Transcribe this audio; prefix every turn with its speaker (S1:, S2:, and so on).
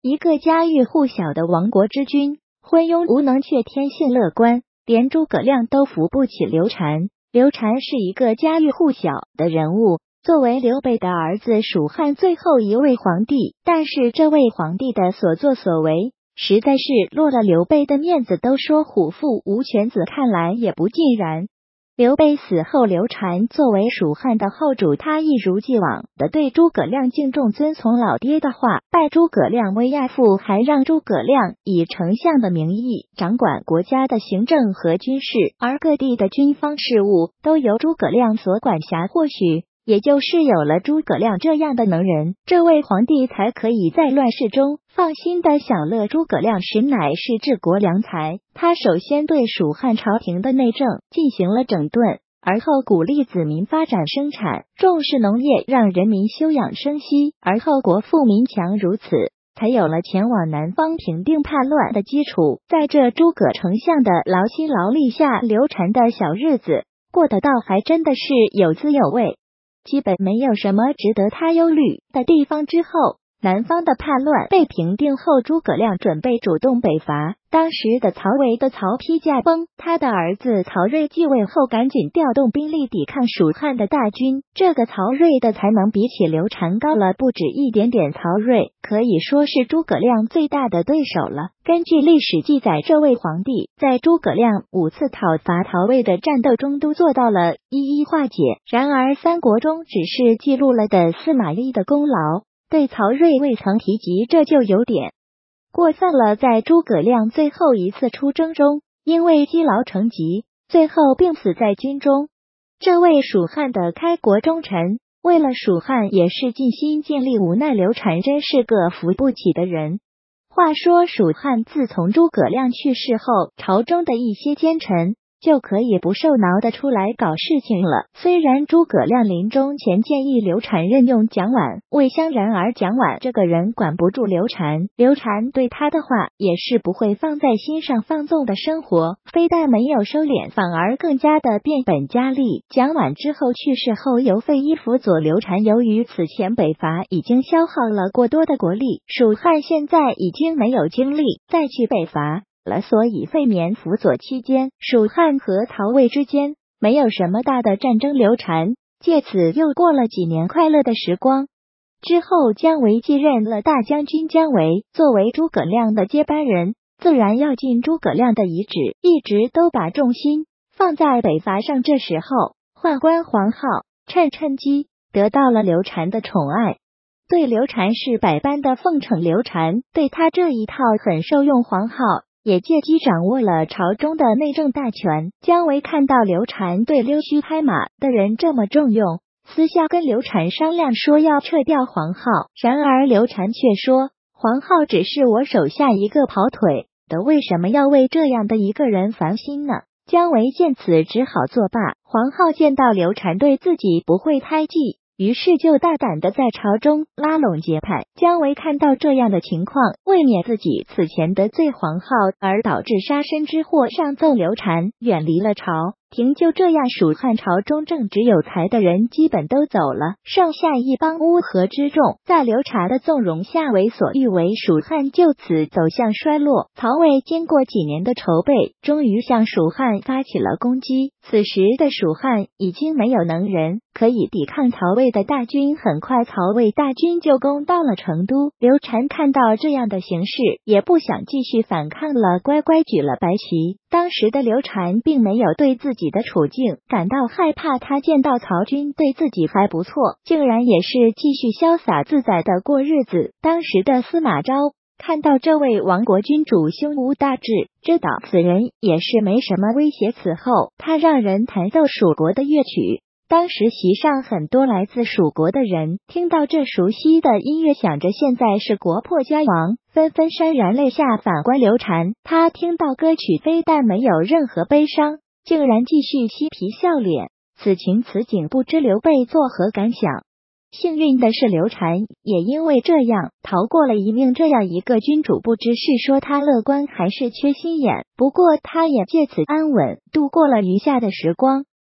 S1: 一个家喻户晓的亡国之君，昏庸无能却天性乐观，连诸葛亮都扶不起刘禅。刘禅是一个家喻户晓的人物，作为刘备的儿子，蜀汉最后一位皇帝，但是这位皇帝的所作所为实在是落了刘备的面子，都说虎父无犬子，看来也不尽然。刘备死后，刘禅作为蜀汉的后主，他一如既往的对诸葛亮敬重遵从老爹的话，拜诸葛亮为亚父，还让诸葛亮以丞相的名义掌管国家的行政和军事，而各地的军方事务都由诸葛亮所管辖。或许也就是有了诸葛亮这样的能人，这位皇帝才可以在乱世中放心的享乐。诸葛亮实乃是治国良才，他首先对蜀汉朝廷的内政进行了整顿，而后鼓励子民发展生产，重视农业，让人民休养生息，而后国富民强，如此才有了前往南方平定叛乱的基础。在这诸葛丞相的劳心劳力下，刘禅的小日子过得倒还真的是有滋有味，基本没有什么值得他忧虑的地方。之后南方的叛乱被平定后，诸葛亮准备主动北伐。当时的曹魏的曹丕驾崩，他的儿子曹睿继位后，赶紧调动兵力抵抗蜀汉的大军。这个曹睿的才能比起刘禅高了不止一点点，曹睿可以说是诸葛亮最大的对手了。根据历史记载，这位皇帝在诸葛亮5次讨伐曹魏的战斗中都做到了一一化解。然而三国中只是记录了的司马懿的功劳，对曹睿未曾提及，这就有点过分了。在诸葛亮最后一次出征中，因为积劳成疾，最后病死在军中。这位蜀汉的开国忠臣，为了蜀汉也是尽心尽力，无奈刘禅真是个扶不起的人。话说蜀汉自从诸葛亮去世后，朝中的一些奸臣就可以不受挠的出来搞事情了。虽然诸葛亮临终前建议刘禅任用蒋琬为相，然而蒋琬这个人管不住刘禅，刘禅对他的话也是不会放在心上，放纵的生活非但没有收敛，反而更加的变本加厉。蒋琬之后去世后，由费祎辅佐刘禅，由于此前北伐已经消耗了过多的国力，蜀汉现在已经没有精力再去北伐了，所以费冕辅佐期间，蜀汉和曹魏之间没有什么大的战争。刘禅借此又过了几年快乐的时光。之后姜维继任了大将军，姜维作为诸葛亮的接班人，自然要尽诸葛亮的遗旨，一直都把重心放在北伐上。这时候宦官黄皓趁机得到了刘禅的宠爱，对刘禅是百般的奉承，刘禅对他这一套很受用。黄皓也借机掌握了朝中的内政大权。姜维看到刘禅对溜须拍马的人这么重用，私下跟刘禅商量说要撤掉黄皓，然而刘禅却说黄皓只是我手下一个跑腿的，为什么要为这样的一个人烦心呢？姜维见此只好作罢。黄皓见到刘禅对自己不会胎记，于是就大胆的在朝中拉拢结派。姜维看到这样的情况，为免自己此前得罪黄皓而导致杀身之祸，上奏刘禅远离了朝廷。就这样，蜀汉朝中正直有才的人基本都走了，剩下一帮乌合之众，在刘禅的纵容下为所欲为，蜀汉就此走向衰落。曹魏经过几年的筹备，终于向蜀汉发起了攻击。此时的蜀汉已经没有能人可以抵抗曹魏的大军，很快曹魏大军就攻到了成都。刘禅看到这样的形势，也不想继续反抗了，乖乖举了白旗。当时的刘禅并没有对自己的处境感到害怕，他见到曹军对自己还不错，竟然也是继续潇洒自在的过日子。当时的司马昭看到这位亡国君主胸无大志，知道此人也是没什么威胁，此后他让人弹奏蜀国的乐曲。当时席上很多来自蜀国的人听到这熟悉的音乐，想着现在是国破家亡，纷纷潸然泪下。反观刘禅，他听到歌曲非但没有任何悲伤，竟然继续嬉皮笑脸。此情此景，不知刘备作何感想？幸运的是，刘禅也因为这样逃过了一命。这样一个君主，不知是说他乐观还是缺心眼，不过他也借此安稳度过了余下的时光。